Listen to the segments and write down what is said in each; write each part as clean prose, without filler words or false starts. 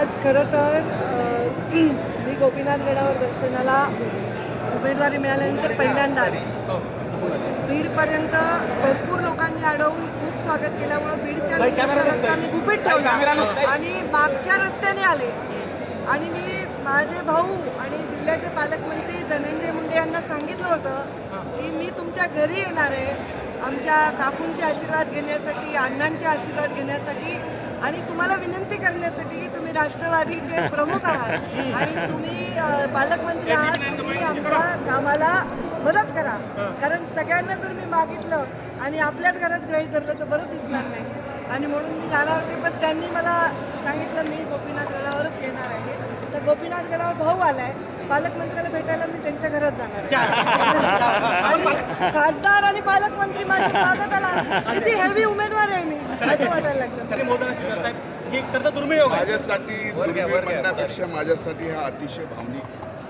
आज खरं तर मी गोपीनाथ गडावर दर्शनाला उमेदवारी मिळाल्यानंतर पहिल्यांदा आले. बीडपर्यंत भरपूर लोकांनी अडवून खूप स्वागत केल्यामुळे बीडच्या रस्ता मी गुपित ठेवला आणि मागच्या रस्त्याने आले आणि मी माझे भाऊ आणि जिल्ह्याचे पालकमंत्री धनंजय मुंडे यांना सांगितलं होतं की मी तुमच्या घरी येणार आहे आमच्या काकूंचे आशीर्वाद घेण्यासाठी, अण्णांचे आशीर्वाद घेण्यासाठी आणि तुम्हाला विनंती करण्यासाठी की तुम्ही राष्ट्रवादीचे प्रमुख आहात आणि तुम्ही पालकमंत्री आहात, तुम्ही आमच्या कामाला मदत करा. कारण सगळ्यांना जर मी मागितलं आणि आपल्याच घरात गृहीत धरलं तर बरं दिसणार नाही आणि म्हणून मी जाणार होते. पण त्यांनी मला सांगितलं मी गोपीनाथ गडावरच येणार आहे. तर गोपीनाथ गडावर भाऊ आलाय, पालकमंत्र्याला भेटायला मी त्यांच्या घरात जाणार आणि खासदार आणि पालकमंत्री माझ्या स्वागताला किती हेवी उमेदवार आहे मी असं वाटायला लागलं. माझ्यासाठी म्हणण्यापेक्षा माझ्यासाठी हा अतिशय भावनिक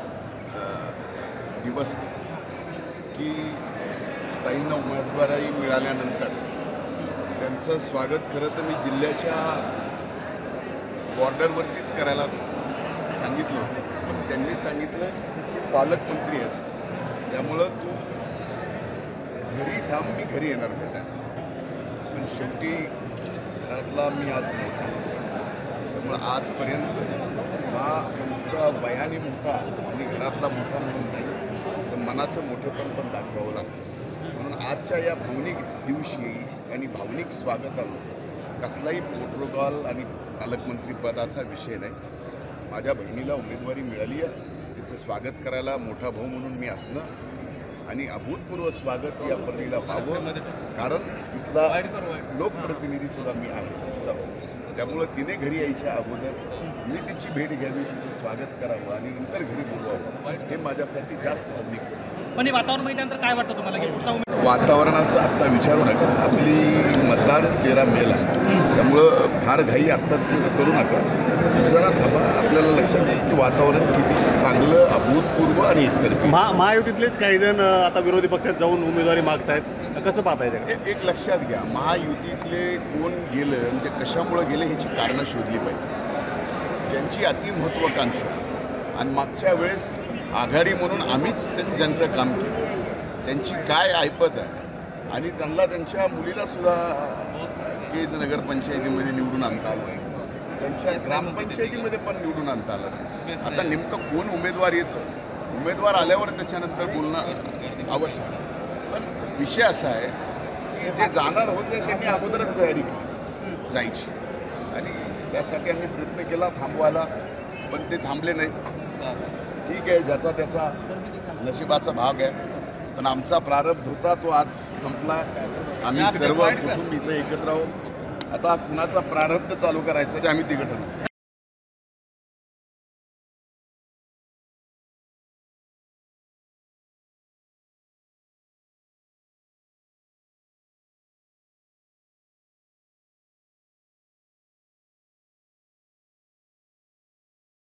दिवस आहे की ताईंना उमेदवारी मिळाल्यानंतर त्यांचं स्वागत खरं तर मी जिल्ह्याच्या बॉर्डरवरतीच करायला सांगितलं होतं. पण त्यांनी सांगितलं की पालकमंत्री आहेस त्यामुळं तू घरी थांब, मी घरी येणार भेटायला. पण शेवटी घरातला मी आज मोठा आहे त्यामुळं आजपर्यंत हा नुसता वयाने मोठा आणि घरातला मोठा म्हणून नाही तर मनाचं मोठेपण पण दाखवावं लागतं. म्हणून आजच्या या भावनिक दिवशी आणि भावनिक स्वागताला कसलाही प्रोटोकॉल आणि पालकमंत्री पदाचा विषय नाही. माझ्या बहिणीला उमेदवारी मिळाली आहे, तिचं स्वागत करायला मोठा भाऊ म्हणून मी असणं आणि अभूतपूर्व स्वागत या पर्णीला व्हावं कारण इथला लोकप्रतिनिधीसुद्धा मी आहे तिचा भाऊ. त्यामुळं तिने घरी यायच्या अगोदर मी तिची भेट घ्यावी, तिचं स्वागत करावं आणि नंतर घरी बोलवावं हे माझ्यासाठी जास्त भावनिक होतं. पण वातावरण माहिती काय वाटतं तुम्हाला की पुढचा वातावरणाचं आत्ता विचारू नका. आपली मतदान 13 मेला त्यामुळं फार घाई आत्ताच करू नका, जरा थांबा. आपल्याला लक्षात येईल की वातावरण किती चांगलं, अभूतपूर्व आणि एकतर्फी. महायुतीतलेच काही जण आता विरोधी पक्षात जाऊन उमेदवारी मागतायत, कसं पाहताय? एक लक्षात घ्या, महायुतीतले कोण गेलं म्हणजे कशामुळं गेले ह्याची कारणं शोधली पाहिजे. ज्यांची अतिमहत्वाकांक्षा आणि मागच्या वेळेस आघाडी म्हणून आम्हीच ज्यांचं काम केलं त्यांची काय ऐपत आहे आणि त्यांना त्यांच्या मुलीलासुद्धा केज नगरपंचायतीमध्ये निवडून आणता आलं नाही, त्यांच्या ग्रामपंचायतीमध्ये पण निवडून आणता आलं नाही. आता नेमकं कोण उमेदवार येतं, उमेदवार आल्यावर त्याच्यानंतर बोलणं आवश्यक आहे. पण विषय असा आहे की जे जाणार होते त्यांनी अगोदरच तयारी केली जायची आणि त्यासाठी आम्ही प्रयत्न केला थांबवायला, पण ते थांबले नाहीत. ठीक आहे, ज्याचा त्याचा नशिबाचा भाग आहे. पण आमचा प्रारब्ध होता तो आज संपला. आम्ही सर्व कुटुंब इथं एकत्र आहोत. आता कुणाचा प्रारब्ध चालू करायचा ते आम्ही तिघं ठरवू.